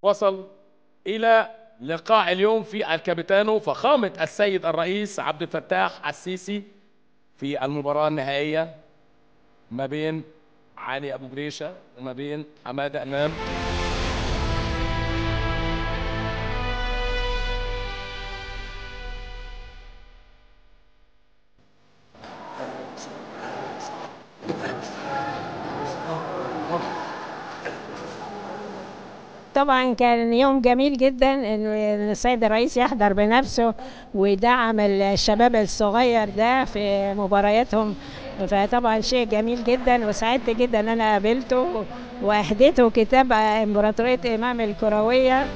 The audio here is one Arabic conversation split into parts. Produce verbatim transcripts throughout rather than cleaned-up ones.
وصل إلى لقاء اليوم في الكابيتانو فخامة السيد الرئيس عبد الفتاح السيسي في المباراة النهائية ما بين علي أبو بريشة وما بين حمادة إمام. طبعا كان يوم جميل جدا ان السيد الرئيس يحضر بنفسه ويدعم الشباب الصغير ده في مبارياتهم، فطبعا شيء جميل جدا وسعدت جدا ان انا قابلته واهديته كتاب امبراطورية امام الكروية.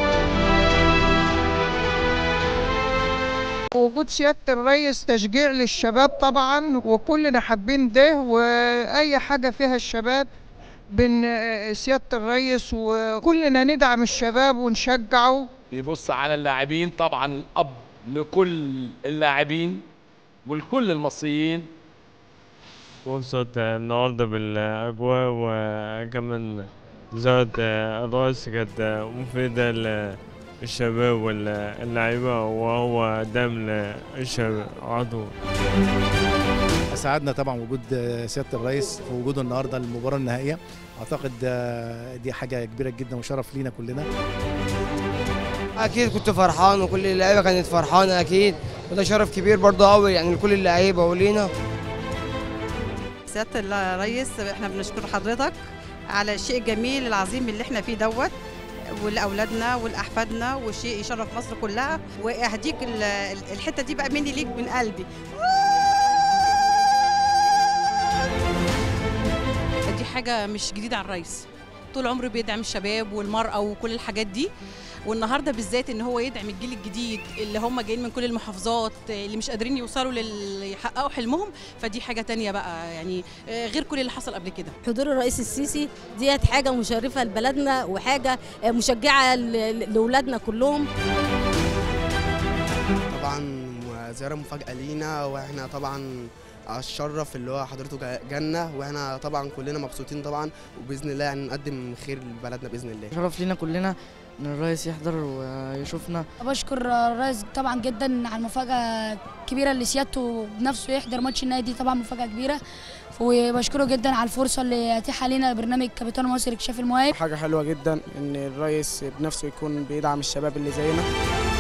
وجود سيادة الرئيس تشجيع للشباب طبعا، وكلنا حابين ده، واي حاجة فيها الشباب بين سيادة الرئيس وكلنا ندعم الشباب ونشجعه. يبص على اللاعبين، طبعا الأب لكل اللاعبين ولكل المصريين. مبسوط النهارده بالأجواء، وكمان زيارة الرئيس كانت مفيدة للشباب واللاعيبة، وهو دعم للشباب على طول. أسعدنا طبعا وجود سيادة الرئيس ووجوده النهارده للمباراة النهائية. أعتقد دي حاجة كبيرة جدا وشرف لينا كلنا. أكيد كنت فرحان وكل اللعيبة كانت فرحانة أكيد، وده شرف كبير برضه قوي يعني لكل اللعيبة ولينا. سيادة الرئيس احنا بنشكر حضرتك على الشيء الجميل العظيم اللي احنا فيه دوت، ولاولادنا ولاحفادنا، وشيء يشرف مصر كلها، واهديك الحتة دي بقى مني ليك من قلبي. دي حاجة مش جديدة على الرئيس، طول عمره بيدعم الشباب والمرأة وكل الحاجات دي، والنهارده بالذات ان هو يدعم الجيل الجديد اللي هم جايين من كل المحافظات اللي مش قادرين يوصلوا للي يحققوا حلمهم، فدي حاجة تانية بقى يعني غير كل اللي حصل قبل كده. حضور الرئيس السيسي ديت حاجة مشرفة لبلدنا وحاجة مشجعة لأولادنا كلهم. طبعا زيارة مفاجأة لينا، واحنا طبعا الشرف اللي هو حضرته جنة، واحنا طبعا كلنا مبسوطين طبعا، وباذن الله يعني نقدم خير لبلدنا باذن الله. شرف لينا كلنا ان الرئيس يحضر ويشوفنا. بشكر الرئيس طبعا جدا على المفاجأة الكبيرة اللي سيادته بنفسه يحضر ماتش النهائي، دي طبعا مفاجأة كبيرة، وبشكره جدا على الفرصة اللي اتيحها لنا برنامج كابيتانو مصر اكتشاف المواهب. حاجة حلوة جدا ان الرئيس بنفسه يكون بيدعم الشباب اللي زينا.